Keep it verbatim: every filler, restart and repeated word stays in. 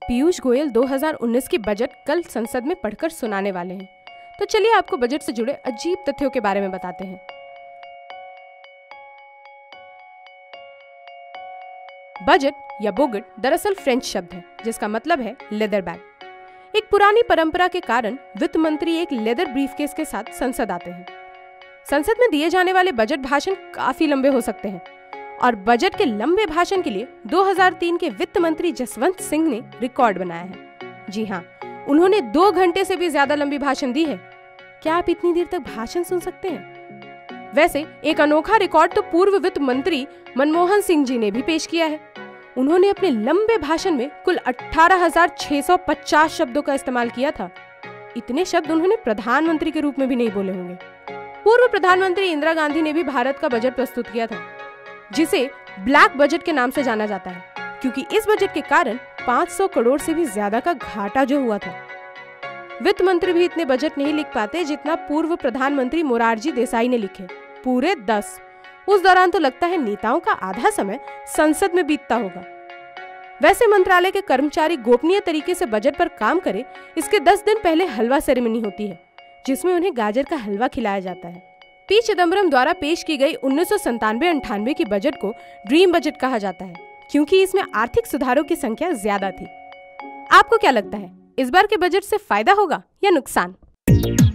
पीयूष गोयल दो हज़ार उन्नीस की बजट कल संसद में पढ़कर सुनाने वाले हैं। तो चलिए आपको बजट से जुड़े अजीब तथ्यों के बारे में बताते हैं। बजट या बोगट दरअसल फ्रेंच शब्द है जिसका मतलब है लेदर बैग। एक पुरानी परंपरा के कारण वित्त मंत्री एक लेदर ब्रीफकेस के साथ संसद आते हैं। संसद में दिए जाने वाले बजट भाषण काफी लंबे हो सकते हैं और बजट के लंबे भाषण के लिए दो हज़ार तीन के वित्त मंत्री जसवंत सिंह ने रिकॉर्ड बनाया है। जी हाँ, उन्होंने दो घंटे से भी ज्यादा लंबी भाषण दी है। क्या आप इतनी देर तक भाषण सुन सकते हैं? वैसे एक अनोखा रिकॉर्ड तो पूर्व वित्त मंत्री मनमोहन सिंह जी ने भी पेश किया है। उन्होंने अपने लंबे भाषण में कुल अठारह हज़ार छह सौ पचास शब्दों का इस्तेमाल किया था। इतने शब्द उन्होंने प्रधानमंत्री के रूप में भी नहीं बोले होंगे। पूर्व प्रधानमंत्री इंदिरा गांधी ने भी भारत का बजट प्रस्तुत किया था, जिसे ब्लैक बजट के नाम से जाना जाता है, क्योंकि इस बजट के कारण पाँच सौ करोड़ से भी ज्यादा का घाटा जो हुआ था। वित्त मंत्री भी इतने बजट नहीं लिख पाते जितना पूर्व प्रधानमंत्री मोरारजी देसाई ने लिखे, पूरे दस। उस दौरान तो लगता है नेताओं का आधा समय संसद में बीतता होगा। वैसे मंत्रालय के कर्मचारी गोपनीय तरीके से बजट पर काम करें, इसके दस दिन पहले हलवा सेरेमनी होती है, जिसमें उन्हें गाजर का हलवा खिलाया जाता है। पी चिदम्बरम द्वारा पेश की गई उन्नीस सौ संतानवे अंठानवे की बजट को ड्रीम बजट कहा जाता है, क्योंकि इसमें आर्थिक सुधारों की संख्या ज्यादा थी। आपको क्या लगता है, इस बार के बजट से फायदा होगा या नुकसान?